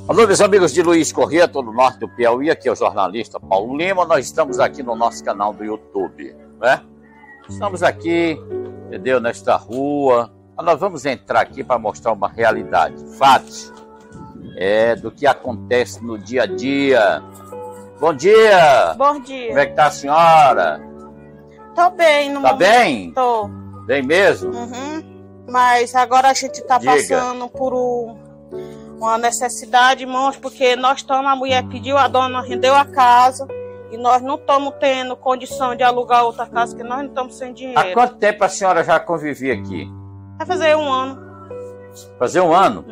Alô, meus amigos de Luiz Corrêa, todo o norte do Piauí, aqui é o jornalista Paulo Lima. Nós estamos aqui no nosso canal do YouTube, né? Estamos aqui, entendeu, nesta rua. Nós vamos entrar aqui para mostrar uma realidade, fatos, do que acontece no dia a dia. Bom dia! Bom dia! Como é que tá a senhora? Tô bem no momento. Tá bem? Tô. Bem mesmo? Mas agora a gente tá Diga. passando por uma necessidade, irmãos, porque a mulher pediu, a dona rendeu a casa e nós não estamos tendo condição de alugar outra casa, porque nós não estamos sem dinheiro. Há quanto tempo a senhora já convivia aqui? Vai fazer 1 ano. Fazer 1 ano?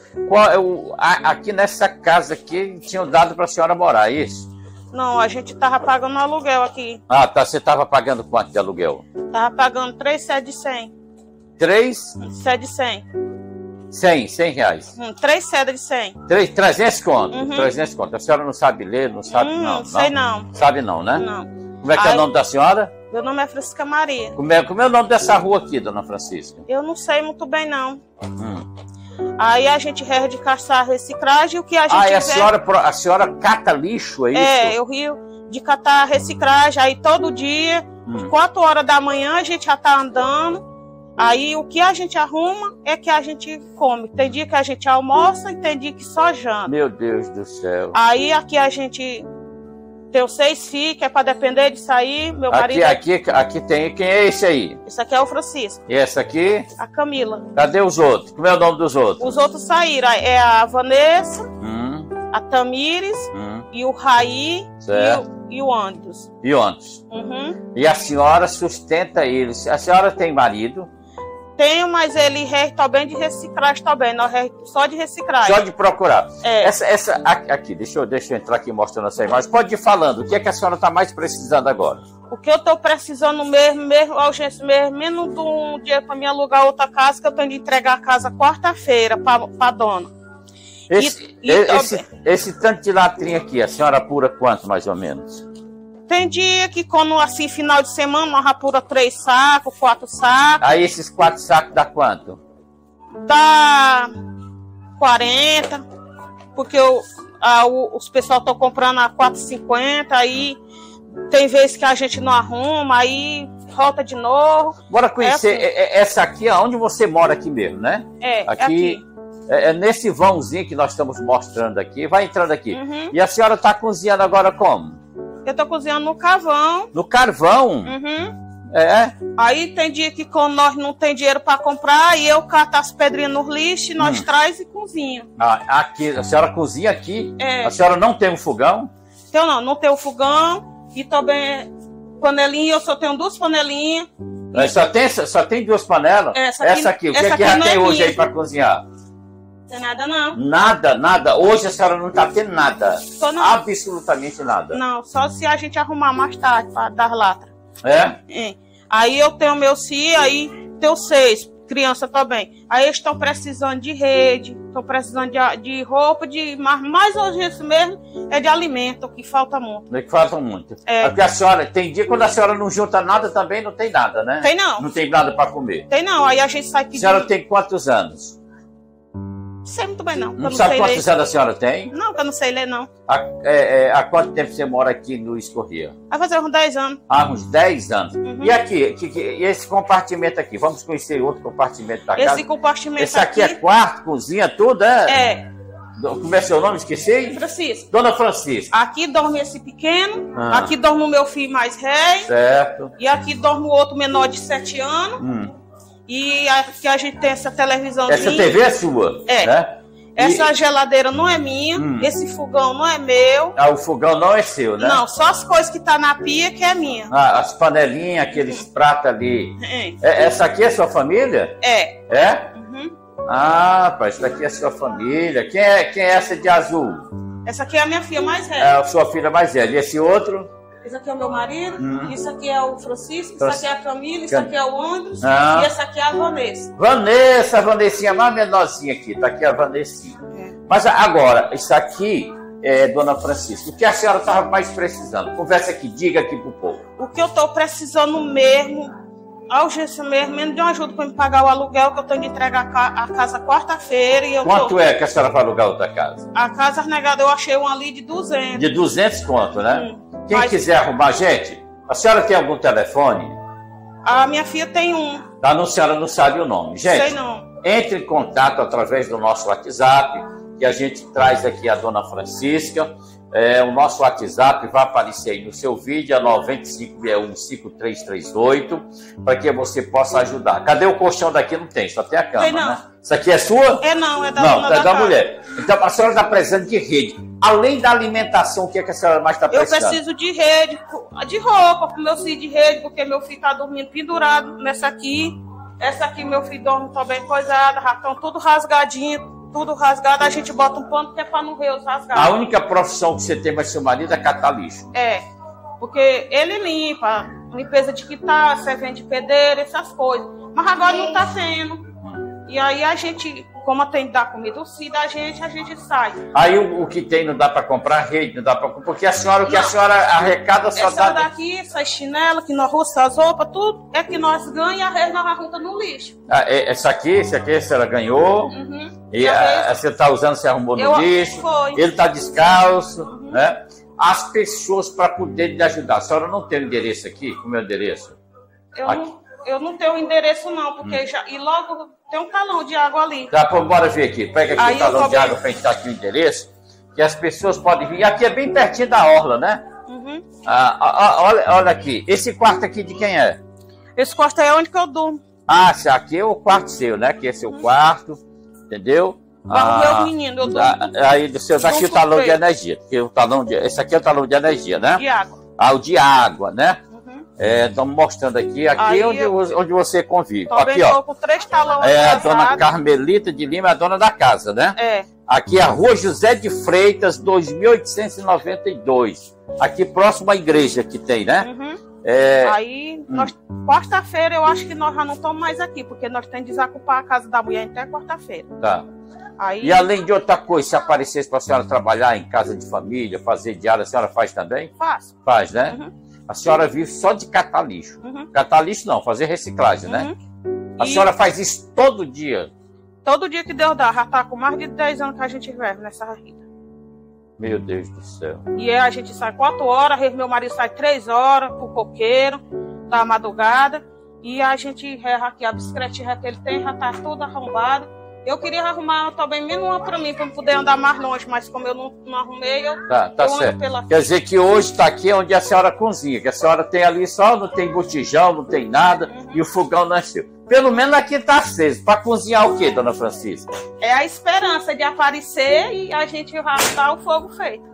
Aqui nessa casa aqui tinham dado para a senhora morar, é isso? Não, a gente tava pagando aluguel aqui. Ah, tá. Você estava pagando quanto de aluguel? Tava pagando 3 sede de 100. 3? Sede de 100. 100 reais. 3 sedas de 100. 300 conto. 300 conto. A senhora não sabe ler, não sabe não. Sei não. Sabe não, né? Não. Como é que é o nome da senhora? Meu nome é Francisca Maria. Como é o nome dessa rua aqui, dona Francisca? Eu não sei muito bem, não. Aí a gente reza de caçar reciclagem, o que a gente e a senhora cata lixo, é isso? É, eu rio de catar reciclagem, aí todo dia, 4 horas da manhã, a gente já tá andando. Aí o que a gente arruma é que a gente come. Tem dia que a gente almoça e tem dia que só janta. Meu Deus do céu. Aí aqui a gente tem 6 filhos, que é para depender de sair. Meu marido. Aqui tem. Quem é esse aí? Esse aqui é o Francisco. E essa aqui? A Camila. Cadê os outros? Como é o nome dos outros? Os outros saíram. É a Vanessa, a Tamires e o Raí e o Andros. E Andros. E a senhora sustenta eles. A senhora tem marido? Tenho, mas ele também de reciclagem também, nós só de reciclagem. Só de procurar. É. Aqui, deixa eu entrar aqui mostrando essa imagem. Pode ir falando, o que é que a senhora está mais precisando agora? O que eu estou precisando mesmo, menos de um dia para me alugar outra casa, que eu tenho de entregar a casa quarta-feira para a dona. Esse tanto de latrinha aqui, a senhora apura quanto mais ou menos? Tem dia que quando assim, final de semana, nós apura 3 sacos, 4 sacos. Aí esses 4 sacos dá quanto? Dá 40, porque os pessoal estão comprando a 4,50, aí tem vezes que a gente não arruma, aí volta de novo. Bora conhecer essa aqui, onde você mora aqui mesmo, né? Aqui. É nesse vãozinho que nós estamos mostrando aqui. Vai entrando aqui. E a senhora está cozinhando agora como? Eu tô cozinhando no carvão. No carvão? Aí tem dia que quando nós não tem dinheiro para comprar, aí eu cato as pedrinhas no lixo, nós traz e cozinha. Aqui, a senhora cozinha aqui? É. A senhora não tem um fogão? Eu não tenho fogão e também panelinha, eu só tenho 2 panelinhas. Só tem 2 panelas? Essa aqui, o que é que já tem hoje aí para cozinhar? Não tem nada não. Nada. Hoje a senhora não está tendo nada. Absolutamente nada. Não, só se a gente arrumar mais tarde para dar latra. É? Aí eu tenho meus filhos, aí tenho 6 crianças também. Aí eles estão precisando de rede, estão precisando de roupa, mas hoje isso mesmo é de alimento, que falta muito. Que falta muito. Porque a senhora, tem dia quando a senhora não junta nada também, não tem nada, né? Tem não. Não tem nada para comer. Tem não, aí a gente sai pedindo. A senhora tem quantos anos? Não sei muito bem, não. Não sabe quantos anos a senhora tem? Não, que eu não sei ler, não. Há quanto tempo você mora aqui no Luiz Corrêa? Vai fazer uns 10 anos. Uns 10 anos. E aqui, e esse compartimento aqui? Vamos conhecer outro compartimento da casa? Esse compartimento esse aqui é quarto, cozinha, tudo, é? Como é seu nome? Esqueci? Francisco. Dona Francisca. Aqui dorme esse pequeno, aqui dorme o meu filho mais velho. Certo. E aqui dorme o outro menor de 7 anos. E aqui a gente tem essa televisãozinha. Essa TV é sua? Né? Essa geladeira não é minha, esse fogão não é meu. O fogão não é seu, né? Não, só as coisas que tá na pia que é minha. As panelinhas, aqueles pratos ali. Essa aqui é sua família? É. Isso daqui é sua família. Quem é essa de azul? Essa aqui é a minha filha mais velha. É a sua filha mais velha. E esse outro? Esse aqui é o meu marido, isso aqui é o Francisco, isso aqui é a Camila, isso aqui é o Andros e essa aqui é a Vanessa. A Vanessinha mais menorzinha aqui, tá aqui a Vanessinha. Mas agora, isso aqui, dona Francisca, o que a senhora estava mais precisando? Conversa aqui, diga aqui pro povo. O que eu estou precisando mesmo A urgência mesmo, menos de uma ajuda para me pagar o aluguel, que eu tenho de entregar a casa quarta-feira. Quanto é que a senhora vai alugar outra casa? A casa negada eu achei uma ali de 200. De 200 conto, né? Quem quiser arrumar, gente, a senhora tem algum telefone? A minha filha tem um. A senhora não sabe o nome. Gente, sei não. Entre em contato através do nosso WhatsApp, que a gente traz aqui a dona Francisca. O nosso WhatsApp vai aparecer aí no seu vídeo, é 95615338, para que você possa ajudar. Cadê o colchão daqui? Não tem, só tem a cama, né? Isso aqui é sua? Não, é da não, dona é da mulher. Então a senhora está precisando de rede. Além da alimentação, o que, é que a senhora mais está precisando? Eu preciso de rede, de roupa para o meu filho, de rede, porque meu filho está dormindo pendurado nessa aqui. Essa aqui meu filho dorme também coisada, já estão tudo rasgadinho. Tudo rasgado, a gente bota um pano que é para não ver os rasgados. A única profissão que você tem mais seu marido é catar lixo. Porque ele limpa, limpeza de quitar, servente de pedreiro, essas coisas. Mas agora não está sendo. E aí a gente, como tem que dar comida ao filho da gente, a gente sai. Aí o que tem não dá para comprar rede, não dá para comprar, porque a senhora, o que a senhora arrecada só dá... Essa daqui, essas chinelas que nós roçamos, as roupas, tudo é que nós ganhamos e a rede nós arruntamos no lixo. Esse aqui a senhora ganhou. E você está usando, você arrumou no lixo. Ele está descalço, né? As pessoas para poderem lhe ajudar. A senhora não tem o endereço aqui? O meu endereço? Eu não tenho o endereço não, porque e logo tem um talão de água ali. Tá, bora ver aqui. Pega aqui o talão de água para a gente dar aqui o endereço, que as pessoas podem vir. Aqui é bem pertinho da orla, né? Olha aqui. Esse quarto aqui de quem é? Esse quarto é onde que eu durmo. Esse aqui é o quarto seu, né? Que esse é o quarto, entendeu? Meu menino, eu durmo. Aí do seu daqui o talão de energia. Esse aqui é o talão de energia, né? De água. O de água, né? Estamos mostrando aqui onde você convive. Também aqui, ó. Com 3 talões. A dona Carmelita de Lima é a dona da casa, né? Aqui é a Rua José de Freitas, 2892. Aqui próximo à igreja que tem, né? Aí, quarta-feira eu acho que nós já não estamos mais aqui, porque nós temos que desocupar a casa da mulher até quarta-feira. Tá. E além de outra coisa, se aparecesse para a senhora trabalhar em casa de família, fazer diária, a senhora faz também? Faço. Faz, né? A senhora vive só de catar lixo. Catar lixo não, fazer reciclagem, né? A senhora faz isso todo dia? Todo dia que Deus dá. Já está com mais de 10 anos que a gente vive nessa vida. Meu Deus do céu. E aí a gente sai 4 horas, meu marido sai 3 horas pro coqueiro, da madrugada. E a gente erra aqui, a bicicletinha que ele tem já está toda arrombada. Eu queria arrumar também menos uma para mim, para poder andar mais longe, mas como eu não arrumei, eu tá certo. Quer dizer que hoje está aqui onde a senhora cozinha, que a senhora tem ali só, não tem botijão, não tem nada, e o fogão não é seu. Pelo menos aqui está aceso. Para cozinhar o quê, dona Francisca? É a esperança de aparecer e a gente vai dar o fogo feito.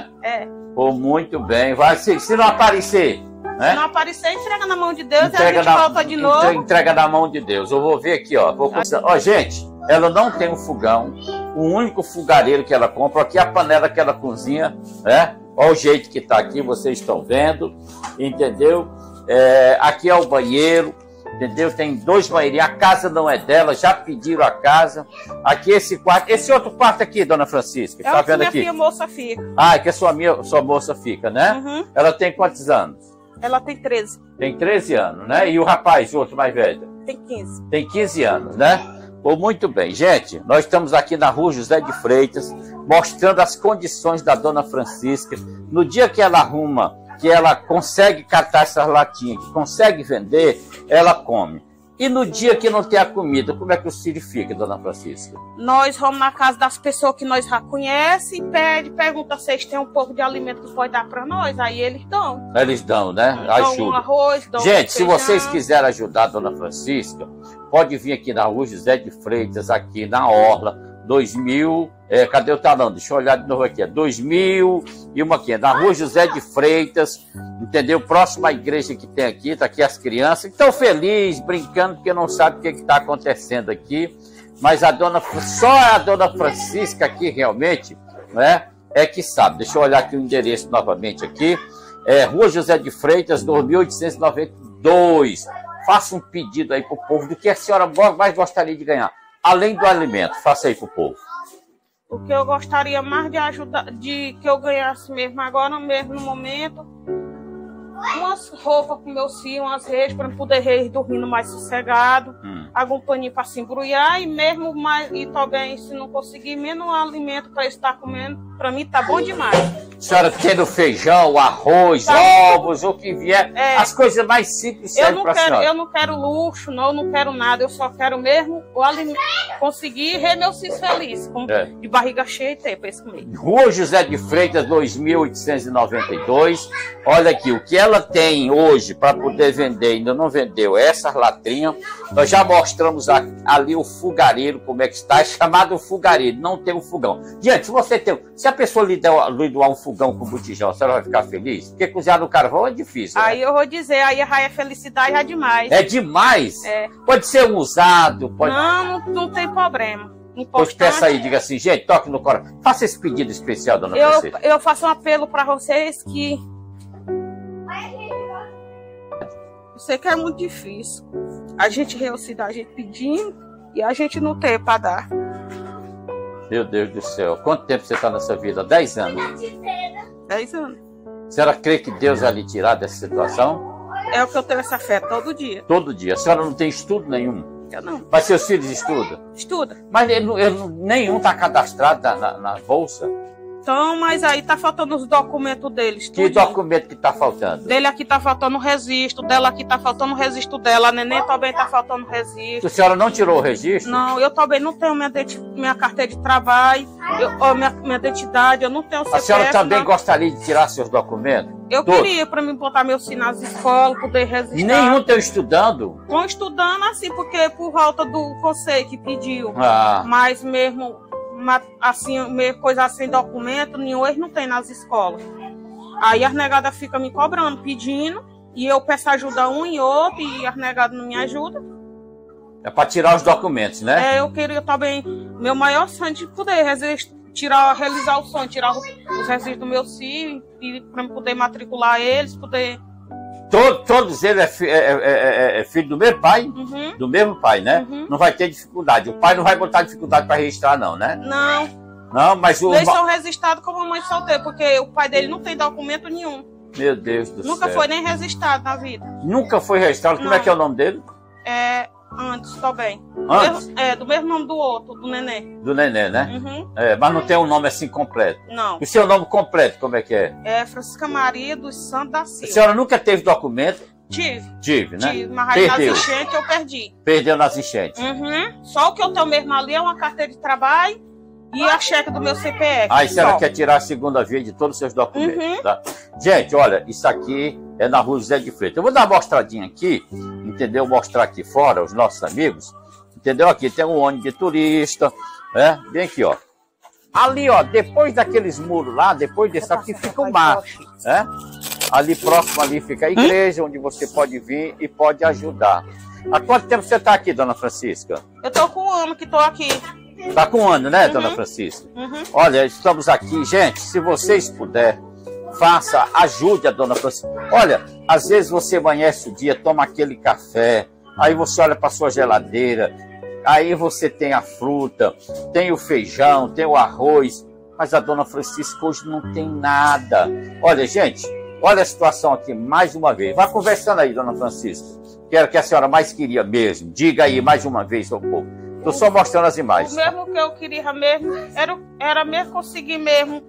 Muito bem. Se não aparecer... Se não aparecer, entrega na mão de Deus e a gente volta de novo. Entrega na mão de Deus. Eu vou ver aqui, ó. Gente, ela não tem um fogão. O único fogareiro que ela compra, aqui é a panela que ela cozinha, né? Olha o jeito que tá aqui, vocês estão vendo, entendeu? Aqui é o banheiro, entendeu? Tem 2 banheirinhos. A casa não é dela, já pediram a casa. Aqui esse quarto. Esse outro quarto aqui, dona Francisca, tá vendo aqui? Minha moça fica. Que a sua moça fica, né? Ela tem quantos anos? Ela tem 13. Tem 13 anos, né? E o rapaz, o outro mais velho? Tem 15. Tem 15 anos, né? Muito bem. Gente, nós estamos aqui na Rua José de Freitas, mostrando as condições da dona Francisca. No dia que ela arruma, que ela consegue catar essas latinhas, que consegue vender, ela come. E no dia que não tem a comida, como é que o filho fica, dona Francisca? Nós vamos na casa das pessoas que nós já conhecem e pergunta se eles têm um pouco de alimento que pode dar para nós. Aí eles dão. Eles dão, né? Dão um arroz, dão gente, se vocês quiserem ajudar a dona Francisca, pode vir aqui na Rua José de Freitas, aqui na Orla, 2000... cadê o talão? Deixa eu olhar de novo aqui. 2000 e uma aqui. Na Rua José de Freitas, entendeu? Próximo à igreja que tem aqui, tá aqui as crianças. Estão felizes, brincando, porque não sabem o que está acontecendo aqui. Mas só a dona Francisca aqui realmente, né, é que sabe. Deixa eu olhar aqui o endereço novamente aqui. Rua José de Freitas, 2892. Faça um pedido aí pro povo do que a senhora mais gostaria de ganhar. Além do alimento, faça aí pro povo. O que eu gostaria mais de ajudar, de que eu ganhasse mesmo agora, mesmo no momento, umas roupas para meus filhos, umas redes, para poder eles dormindo mais sossegado. Algum paninho para se embrulhar e mesmo mais, e também, se não conseguir, menos alimento para estar comendo, para mim tá bom demais. Senhora, tendo feijão, arroz, ovos, o que vier, as coisas mais simples servem para a senhora. Eu não quero luxo, não, eu não quero nada, eu só quero mesmo o alimento, conseguir ver meus filhos felizes, de barriga cheia e ter para eles comer. Rua José de Freitas, 2892. Olha aqui, o que ela tem hoje para poder vender, ainda não vendeu essas latrinhas. Nós já mostramos ali o fogareiro, como é que está, é chamado fogareiro, não tem um fogão. Gente, se a pessoa lhe doar um fogão com botijão, a senhora vai ficar feliz? Porque cozinhar no carvão é difícil, né? Aí eu vou dizer, aí a felicidade é demais. É demais? É. Pode ser um usado, pode... Não tem problema. Pois peça aí, diga assim, gente, toque no coração. Faça esse pedido especial, dona Francisca. Eu faço um apelo para vocês que... Eu sei que é muito difícil. A gente reúne a gente pedindo e a gente não tem para dar. Meu Deus do céu. Quanto tempo você está nessa vida? 10 anos? 10 anos. A senhora crê que Deus vai lhe tirar dessa situação? É o que eu tenho essa fé todo dia. Todo dia. A senhora não tem estudo nenhum? Eu não. Mas seus filhos estudam? Estuda. Mas nenhum está cadastrado na bolsa? Então, mas aí tá faltando os documentos deles. Que documento que tá faltando? Dele aqui tá faltando o registro, dela aqui tá faltando o registro dela, a neném também tá faltando o registro. A senhora não tirou o registro? Não, eu também não tenho minha carteira de trabalho, minha identidade, eu não tenho CPF. A senhora também gostaria de tirar seus documentos? Eu queria para mim botar meus sinais nas escolas, poder registrar. Nenhum estão estudando? Estão estudando assim, porque por volta do conselho que pediu. Mas mesmo... assim, coisa sem documento, nenhum eles não tem nas escolas. Aí as negadas ficam me cobrando, pedindo, e eu peço ajuda um e outro, e as negadas não me ajudam. É para tirar os documentos, né? Eu queria também, meu maior sonho de poder realizar o sonho, tirar os registros do meu filho, e para poder matricular eles, poder... Todos eles é filho do mesmo pai? Uhum. Do mesmo pai, né? Uhum. Não vai ter dificuldade. O pai não vai botar dificuldade para registrar, não, né? Não. Não, mas eles são registrados como mãe solteira, porque o pai dele não tem documento nenhum. Meu Deus do céu. Nunca foi nem registrado na vida. Nunca foi registrado? Como é que é o nome dele? Antes também. Antes? Do mesmo nome do outro, do neném. Do neném, né? Uhum. Mas não tem um nome assim completo? Não. E o seu nome completo, como é que é? É Francisca Maria dos Santos da Silva. A senhora nunca teve documento? Tive, né? Tive, mas aí nas enchentes eu perdi. Perdeu nas enchentes? Uhum. Só o que eu tenho mesmo ali é uma carteira de trabalho e a cheque do meu CPF. Aí a senhora quer tirar a segunda via de todos os seus documentos, uhum. Tá? Gente, olha, isso aqui é na Rua José de Freitas. Eu vou dar uma mostradinha aqui, entendeu? Mostrar aqui fora, os nossos amigos, entendeu? Aqui tem um ônibus de turista, né? Bem aqui, ó. Ali, ó, depois daqueles muros lá, depois desse aqui fica o mar, né? Ali próximo ali fica a igreja, onde você pode vir e pode ajudar. Há quanto tempo você está aqui, dona Francisca? Eu tô com um ano que tô aqui. Está com um ano, né, dona Francisca? Uhum. Olha, estamos aqui, gente, se vocês puderem, faça, ajude a dona Francisca. Olha, às vezes você amanhece o dia, toma aquele café, aí você olha para sua geladeira, aí você tem a fruta, tem o feijão, tem o arroz, mas a dona Francisca hoje não tem nada. Olha, gente, olha a situação aqui mais uma vez. Vá conversando aí, dona Francisca, que era o que a senhora mais queria mesmo. Diga aí mais uma vez ao povo. Estou só mostrando as imagens. O mesmo que eu queria mesmo, era mesmo conseguir mesmo,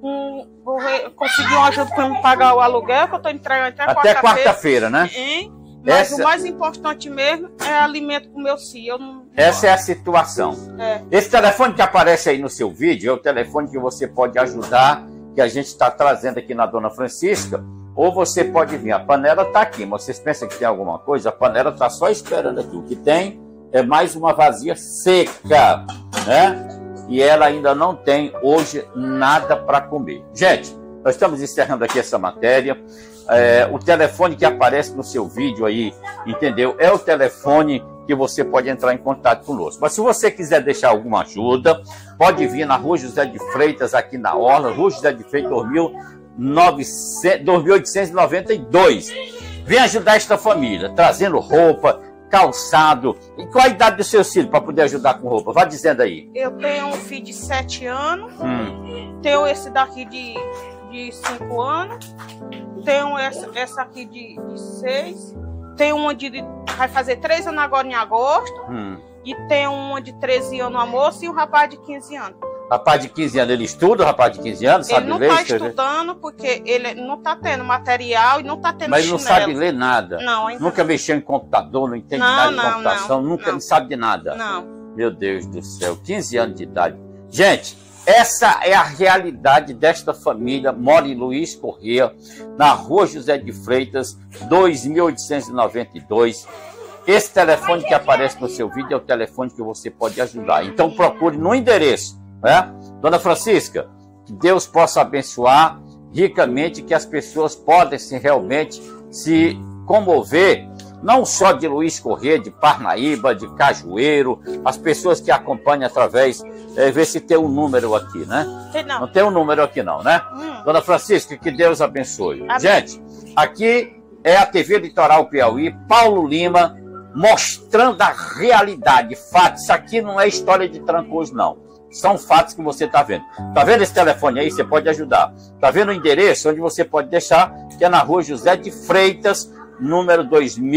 conseguir uma ajuda para me pagar o aluguel, que eu estou entregando até quarta-feira, né? Mas o mais importante mesmo é alimento para o meu filho. Essa é a situação. Esse telefone que aparece aí no seu vídeo é o telefone que você pode ajudar, que a gente está trazendo aqui na dona Francisca, ou você pode vir. A panela está aqui, mas vocês pensam que tem alguma coisa? A panela está só esperando aqui. O que tem é mais uma vazia seca, né? E ela ainda não tem hoje nada para comer. Gente, nós estamos encerrando aqui essa matéria. O telefone que aparece no seu vídeo aí, entendeu? É o telefone que você pode entrar em contato conosco. Mas se você quiser deixar alguma ajuda, pode vir na Rua José de Freitas, aqui na Orla, Rua José de Freitas, 2892. Vem ajudar esta família, trazendo roupa, calçado. E qual a idade do seu filho para poder ajudar com roupa? Vá dizendo aí. Eu tenho um filho de 7 anos, tenho esse daqui de de 5 anos, tenho essa aqui de 6, tenho uma vai fazer 3 anos agora em agosto, e tenho uma de 13 anos, a moça, e um rapaz de 15 anos. Rapaz de 15 anos, ele estuda, o rapaz de 15 anos, sabe ler? Ele não está estudando porque ele não está tendo material e não está tendo Mas ele não sabe ler nada? Não, ainda nunca mexeu em computador, não entende nada de computação, não sabe de nada? Não. Meu Deus do céu, 15 anos de idade. Gente, essa é a realidade desta família, mora em Luiz Corrêa, na Rua José de Freitas, 2892. Esse telefone que aparece no seu vídeo é o telefone que você pode ajudar. Então procure no endereço, né? Dona Francisca, que Deus possa abençoar ricamente, que as pessoas podem realmente se comover, não só de Luiz Corrêa, de Parnaíba, de Cajueiro, as pessoas que acompanham através, ver se tem um número aqui, né? Não tem um número aqui não, né? Dona Francisca, que Deus abençoe. Amém. Gente, aqui é a TV Litoral Piauí, Paulo Lima, mostrando a realidade, fatos. Isso aqui não é história de trancoso, não. São fatos que você está vendo. Está vendo esse telefone aí? Você pode ajudar. Está vendo o endereço onde você pode deixar, que é na Rua José de Freitas, número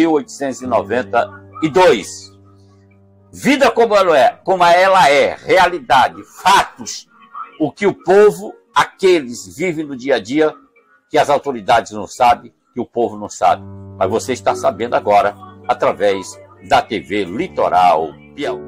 2892. Vida como ela é, realidade, fatos, o que o povo, aqueles vivem no dia a dia, que as autoridades não sabem, que o povo não sabe. Mas você está sabendo agora, através da TV Litoral Piauí.